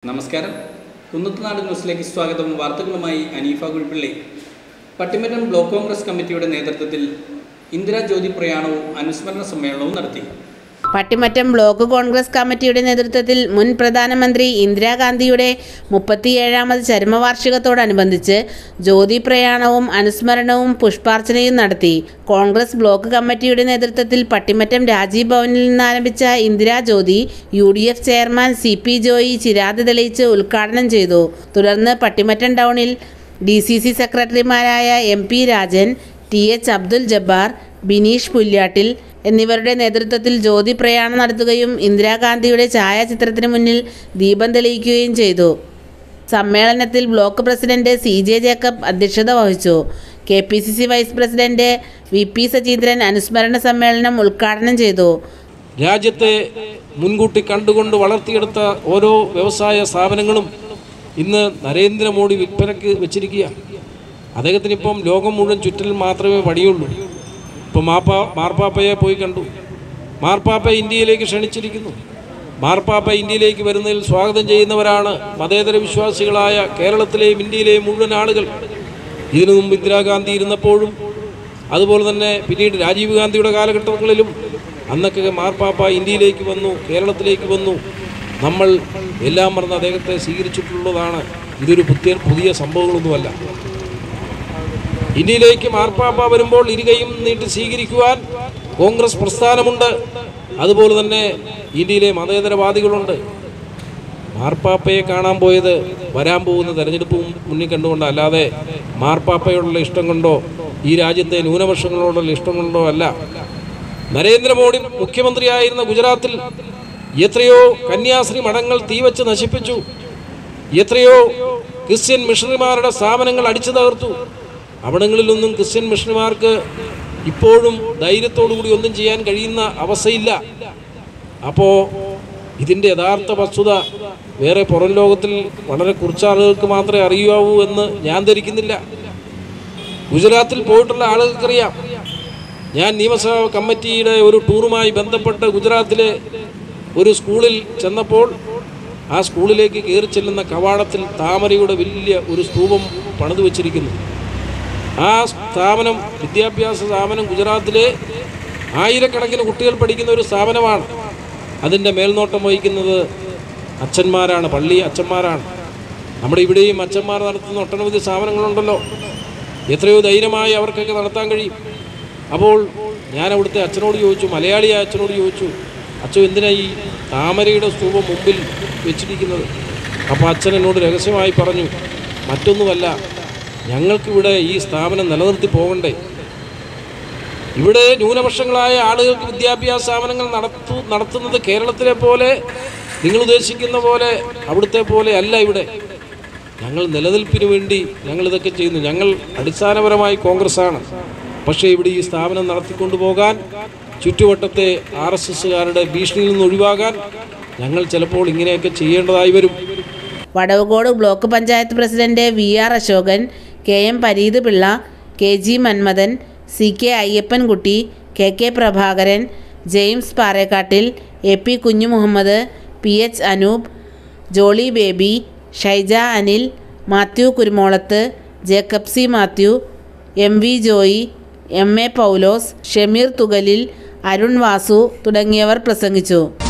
നമസ്കാരം. കുന്നത്തുനാട് ന്യൂസിലേക്ക് സ്വാഗതം. വാർത്തകളുമായി അനീഫ കുഴിപ്പള്ളി. പട്ടിമറ്റം ബ്ലോക്ക് കോൺഗ്രസ് കമ്മിറ്റിയുടെ നേതൃത്വത്തിൽ ഇന്ദിരാ ജ്യോതി പ്രയാണവും അനുസ്മരണ സമ്മേളനവും നടത്തി. പട്ടിമറ്റം ബ്ലോക്ക് കോൺഗ്രസ് കമ്മിറ്റിയുടെ നേതൃത്വത്തിൽ മുൻ പ്രധാനമന്ത്രി ഇന്ദിരാഗാന്ധിയുടെ 37ാമത് ചരമവാർഷികത്തോടനുബന്ധിച്ച് ജ്യോതി പ്രയാണവും അനുസ്മരണവും പുഷ്പാർച്ചനയും നടത്തി. കോൺഗ്രസ് ബ്ലോക്ക് കമ്മിറ്റിയുടെ നേതൃത്വത്തിൽ പട്ടിമറ്റം രാജീവ് ഭവനിൽ നിന്ന് ആരംഭിച്ച Indira Jyothi UDF chairman CP Joy ചിരാത് തെളിയിച്ച് ഉദ്ഘാടനം ചെയ്തു. തുടർന്ന് പട്ടിമറ്റം ടൗണിൽ DCC സെക്രട്ടറിമാരായ MP രാജൻ, TH അബ്ദുൽ ജബ്ബാർ, ബിനീഷ് പുല്യാട്ടിൽ എന്നിവരുടെ നേതൃത്വത്തിൽ ജ്യോതി പ്രയാണം നടത്തുകയും ഇന്ദിരാഗാന്ധിയുടെ ഛായാചിത്രത്തിന് മുന്നിൽ ദീപം തെളിയിക്കുകയും ചെയ്തു. സമ്മേളനത്തിൽ ബ്ലോക്ക് പ്രസിഡന്റ് CJ ജേക്കബ് അധ്യക്ഷത വഹിച്ചു. KPCC vice president VP Sajeendran അനുസ്മരണ സമ്മേളനം ഉദ്ഘാടനം ചെയ്തു. രാജ്യത്തെ മുൻകൂട്ടി കണ്ടുകൊണ്ട് വളർത്തിയെടുത്ത ഓരോ വ്യവസായ സ്ഥാപനങ്ങളും ഇന്ന് നരേന്ദ്രമോദി വിൽപ്പനയ്ക്ക് വെച്ചിരിക്കുക. അദ്ദേഹത്തിനിപ്പം ലോകം മുഴുവൻ ചുറ്റൽ മാത്രമേ പണിയുള്ളൂ. ഇപ്പോൾ മാർപ്പാപ്പയെ പോയി കണ്ടു. മാർപ്പാപ്പ ഇന്ത്യയിലേക്ക് ക്ഷണിച്ചിരിക്കുന്നു. മാർപ്പാപ്പ ഇന്ത്യയിലേക്ക് വരുന്നതിൽ സ്വാഗതം ചെയ്യുന്നവരാണ് മതേതര വിശ്വാസികളായ കേരളത്തിലെയും ഇന്ത്യയിലെയും മുഴുവൻ ആളുകൾ. ഇതിനു മുമ്പ് ഇന്ദിരാഗാന്ധി ഇരുന്നപ്പോഴും അതുപോലെ തന്നെ പിന്നീട് രാജീവ് ഗാന്ധിയുടെ കാലഘട്ടങ്ങളിലും അന്നൊക്കെ മാർപ്പാപ്പ ഇന്ത്യയിലേക്ക് വന്നു, കേരളത്തിലേക്ക് വന്നു. നമ്മൾ എല്ലാം മറന്ന് അദ്ദേഹത്തെ സ്വീകരിച്ചിട്ടുള്ളതാണ്. ഇതൊരു പുതിയ സംഭവങ്ങളൊന്നുമല്ല. ഇന്ത്യയിലേക്ക് മാർപ്പാപ്പ വരുമ്പോൾ ഇരുകയും നീട്ടി സ്വീകരിക്കുവാൻ കോൺഗ്രസ് പ്രസ്ഥാനമുണ്ട്. അതുപോലെ തന്നെ ഇന്ത്യയിലെ മതേതരവാദികളുണ്ട്. മാർപ്പാപ്പയെ കാണാൻ പോയത് വരാൻ പോകുന്ന തെരഞ്ഞെടുപ്പ് മുന്നിൽ കണ്ടുകൊണ്ടോ അല്ലാതെ മാർപ്പാപ്പയോടുള്ള ഇഷ്ടം കൊണ്ടോ ഈ രാജ്യത്തെ ന്യൂനപക്ഷങ്ങളോടുള്ള ഇഷ്ടം കൊണ്ടോ അല്ല. നരേന്ദ്രമോദി മുഖ്യമന്ത്രിയായിരുന്ന ഗുജറാത്തിൽ എത്രയോ കന്യാസ്ത്രീ മഠങ്ങൾ തീവച്ച് നശിപ്പിച്ചു. എത്രയോ ക്രിസ്ത്യൻ മിഷണറിമാരുടെ സ്ഥാപനങ്ങൾ അടിച്ചു തകർത്തു. അവിടങ്ങളിലൊന്നും ക്രിസ്ത്യൻ മിഷണറിമാർക്ക് ഇപ്പോഴും ധൈര്യത്തോടുകൂടി ഒന്നും ചെയ്യാൻ കഴിയുന്ന അവസ്ഥയില്ല. അപ്പോൾ ഇതിൻ്റെ യഥാർത്ഥ വസ്തുത വേറെ പുറം ലോകത്തിൽ വളരെ കുറച്ച് ആളുകൾക്ക് മാത്രമേ അറിയാവൂ എന്ന് ഞാൻ ധരിക്കുന്നില്ല. ഗുജറാത്തിൽ പോയിട്ടുള്ള ആളുകൾക്കറിയാം. ഞാൻ നിയമസഭാ കമ്മിറ്റിയുടെ ഒരു ടൂറുമായി ബന്ധപ്പെട്ട് ഗുജറാത്തിലെ ഒരു സ്കൂളിൽ ചെന്നപ്പോൾ ആ സ്കൂളിലേക്ക് കയറി ചെല്ലുന്ന കവാടത്തിൽ താമരയുടെ വലിയ ഒരു സ്തൂപം പണിതു വച്ചിരിക്കുന്നു. ആ സ്ഥാപനം, വിദ്യാഭ്യാസ സ്ഥാപനം ഗുജറാത്തിലെ ആയിരക്കണക്കിന് കുട്ടികൾ പഠിക്കുന്ന ഒരു സ്ഥാപനമാണ്. അതിൻ്റെ മേൽനോട്ടം വഹിക്കുന്നത് അച്ഛന്മാരാണ്, പള്ളി അച്ഛന്മാരാണ്. നമ്മുടെ ഇവിടെയും അച്ഛന്മാർ നടത്തുന്ന ഒട്ടനവധി സ്ഥാപനങ്ങളുണ്ടല്ലോ. എത്രയോ ധൈര്യമായി അവർക്കൊക്കെ നടത്താൻ കഴിയും. അപ്പോൾ ഞാൻ അവിടുത്തെ അച്ഛനോട് ചോദിച്ചു, മലയാളിയായ അച്ഛനോട് ചോദിച്ചു, അച്ഛൻ എന്തിനാ ഈ താമരയുടെ സ്തൂപം മുമ്പിൽ വെച്ചിരിക്കുന്നത്? അപ്പോൾ അച്ഛൻ എന്നോട് രഹസ്യമായി പറഞ്ഞു, മറ്റൊന്നുമല്ല, ഞങ്ങൾക്കിവിടെ ഈ സ്ഥാപനം നിലനിർത്തി പോകണ്ടേ. ഇവിടെ ന്യൂനപക്ഷങ്ങളായ ആളുകൾക്ക് വിദ്യാഭ്യാസ സ്ഥാപനങ്ങൾ നടത്തുന്നത് കേരളത്തിലെ പോലെ, നിങ്ങൾ ഉദ്ദേശിക്കുന്ന പോലെ, അവിടുത്തെ പോലെ അല്ല. ഇവിടെ ഞങ്ങൾ നിലനിൽപ്പിന് വേണ്ടി ഞങ്ങളിതൊക്കെ ചെയ്യുന്നു. ഞങ്ങൾ അടിസ്ഥാനപരമായി കോൺഗ്രസ്സാണ്. പക്ഷേ ഇവിടെ ഈ സ്ഥാപനം നടത്തിക്കൊണ്ടു പോകാൻ, ചുറ്റുവട്ടത്തെ RSSകാരുടെ ഭീഷണിയിൽ നിന്ന് ഒഴിവാകാൻ ഞങ്ങൾ ചിലപ്പോൾ ഇങ്ങനെയൊക്കെ ചെയ്യേണ്ടതായി വരും. Vadavucode block panchayat president VR Ashokan, KM Pareeth Pillai, KG Manmadhan, CK Ayyappankutty, KK Prabhakaran, James Parekkattil, AP Kunju Muhammad, PH Anoop, Jolly Baby, Shyja Anil, Mathew Kurumolath, Jacob C Mathew, MV Joy, MA Paulose, Shameer Thukalil, Arun Vasu തുടങ്ങിയവർ പ്രസംഗിച്ചു.